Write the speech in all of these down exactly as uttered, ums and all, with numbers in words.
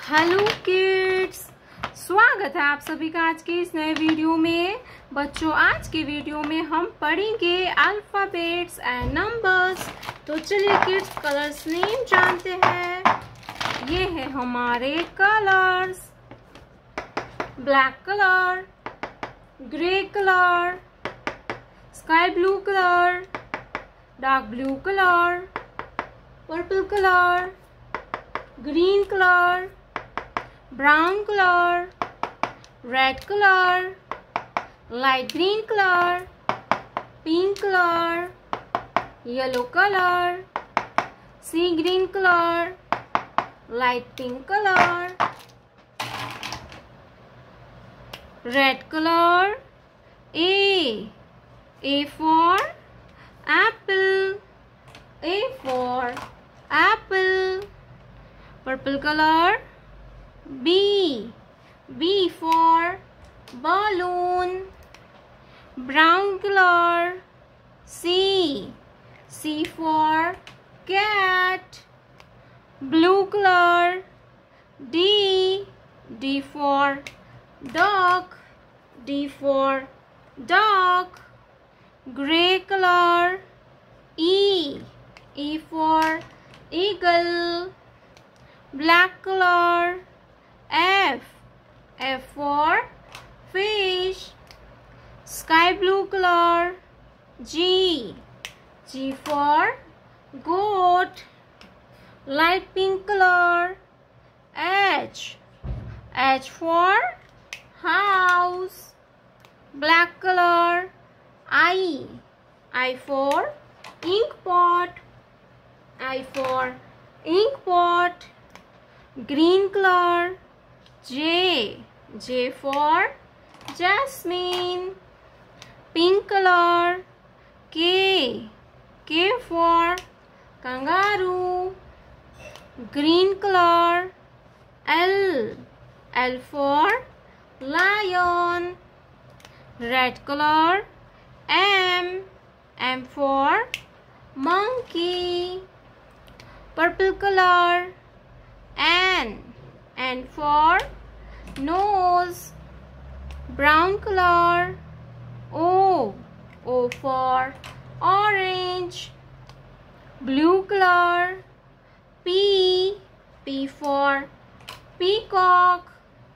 Hello kids, स्वागत है आप सभी का आज के इस नए वीडियो में। बच्चों, आज के वीडियो में हम पढ़ेंगे अल्फाबेट्स एंड नंबर्स। तो चलिए किड्स, कलर्स नेम जानते हैं। ये है हमारे colours: black colour, grey colour, sky blue colour, dark blue colour, purple colour, green colour, brown color, red color, light green color, pink color, yellow color, sea green color, light pink color, red color. A A for apple, A for apple. Purple color. B B for balloon. Brown color. C C for cat. Blue color. D D for dog. D for dog. Gray color. E E for eagle. Black color. F F for fish. Sky blue color. G G for goat. Light pink color. H H for house. Black color. I I for ink pot. I for ink pot. Green color. J J for jasmine. Pink color. K K for kangaroo. Green color. L L for lion. Red color. M M for monkey. Purple color. N N for nose. Brown color. O O for orange. Blue color. P P for peacock.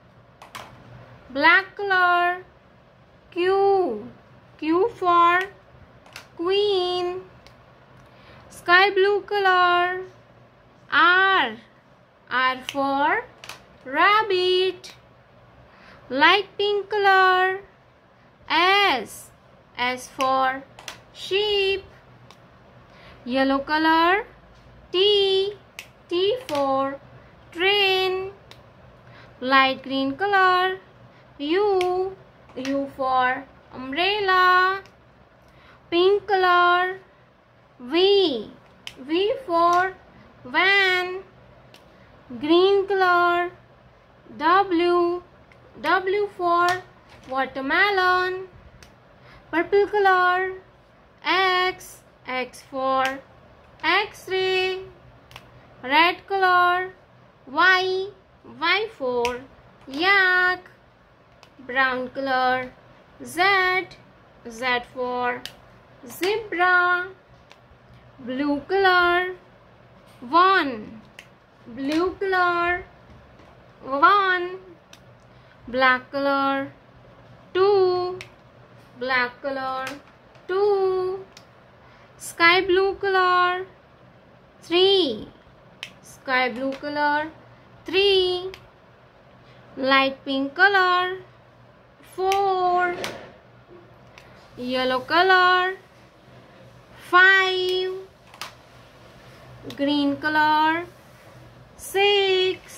Black color. Q Q for queen. Sky blue color. R R for rabbit. Light pink color. S S for sheep. Yellow color. T T for train. Light green color. U U for umbrella. Pink color. V V for van. Green color. W W for watermelon. Purple color. X X for X-ray. Red color. Y Y for yak. Brown color. Z Z for zebra. Blue color. One Blue color. One. Black color. Two. Black color. Two. Sky blue color. Three. Sky blue color. Three. Light pink color. Four. Yellow color. Five. Green color. Six.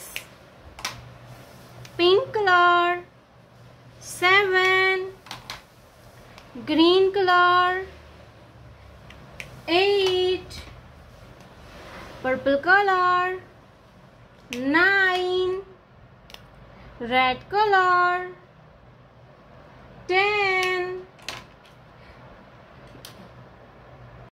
Pink color. Seven. Green color. Eight. Purple color. Nine. Red color. Ten.